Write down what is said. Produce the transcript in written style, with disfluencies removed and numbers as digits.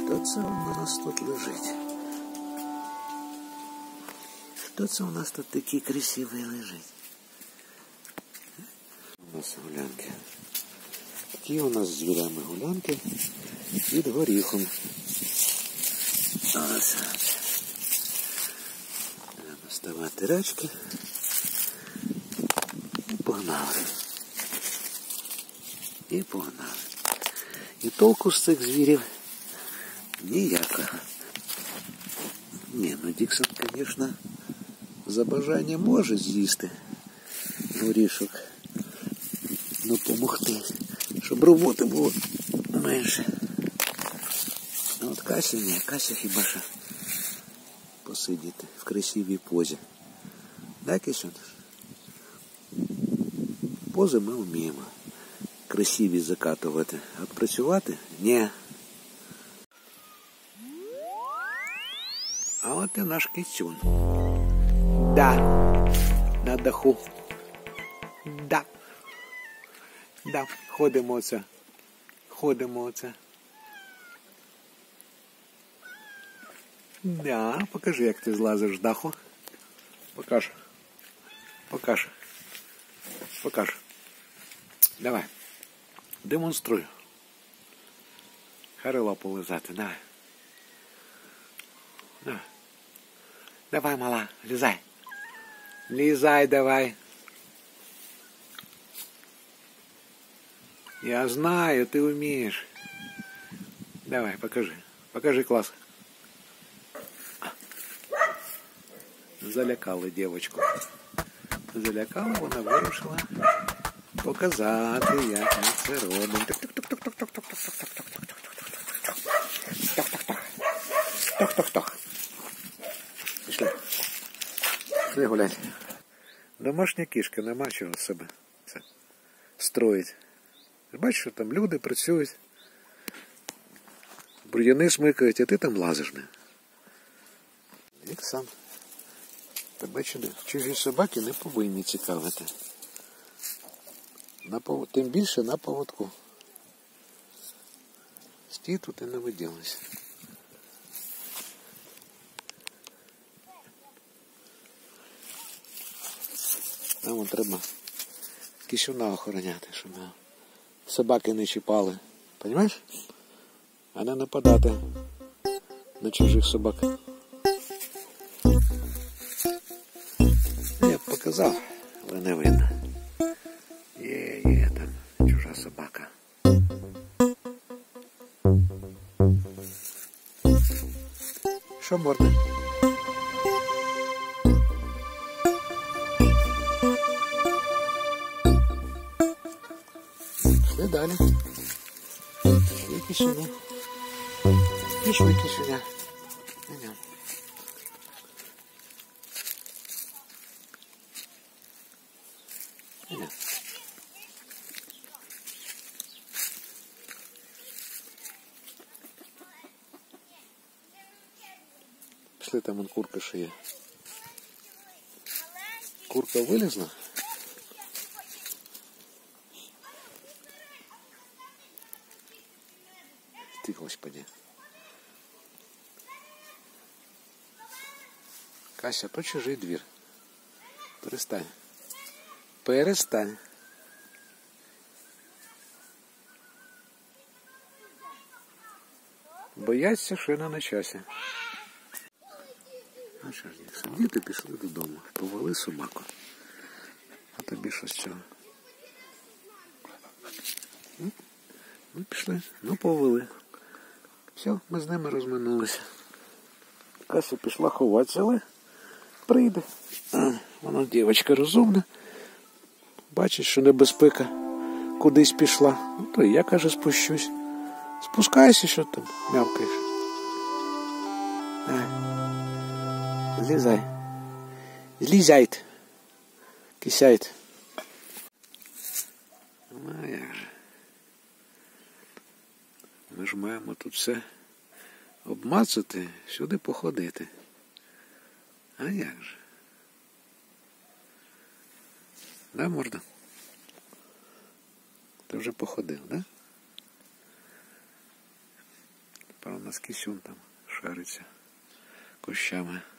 Що це у нас тут лежить? Що це у нас тут такий красивий лежить? У нас гулянки. Такі у нас з звірями гулянки під горіхом. Ось. Треба ставати рачки. І погнали. І погнали. І толку з цих звірів ніякого. Ні, ну Діксон, звісно, за бажання може з'їсти горішок. Ну, помогти, щоб роботи було менше. А от Кася ні, Кася хіба що посидіти в красивій позі. Так, Кисюн? Пози ми вміємо. Красиві закатувати. А от працювати? Ні. А от і наш Кисюн. Да. На даху. Да. Да. Ходимо оце. Ходимо оце. Да. Покажи, як ти злазиш з даху. Покаж. Покаж. Покаж. Давай. Демонструй. Харило полизати. Давай. Давай. Давай, мала, лізай. Лізай давай. Я знаю, ты умеешь. Давай, покажи. Покажи класс. Залякали дівчинку. Залякали, вона вирушила показати, як ми це робимо. Тох-тох-тох. Пішли. Пішли гуляти. Домашня кішка, нема чого себе це строїть. Бачиш, що там люди працюють, бур'яни смикають, а ти там лазиш. Як сам. Тебе чужі собаки не повинні цікавити. Тим більше на поводку. Стій тут і не виділися. Нам треба Кисюна охороняти, щоб собаки не чіпали. Понимаєш? А не нападати на чужих собак. Я б показав, але не видно. Є там чужа собака. Що морда? Пішли далі. Пішли Кисюня. Пішли Кисюня. Идем. Идем. Пішли, там вон курка шиє. Курка вилізла? Ты, Господи. Кася, то чужий двір. Перестань. Перестань. Бояться, що не на часі. А що ж, як діти пішли додому. Повели собаку. А тобі що з цього? Ну, пішли. Ну, повели. Все, ми з ними розминулися. Кася пішла ховатися, але прийде. Вона дівчинка розумна. Бачить, що небезпека кудись пішла. Ну, то і я, каже, спущусь. Спускайся, що там мявкаєш. Злізай. Злізайт. Кисяйт. Ну, як же. Ми ж маємо тут все обмацати, сюди походити. А як же? Да, морда? Ти вже походив, да? Певно, у нас кисюн там шариться кущами.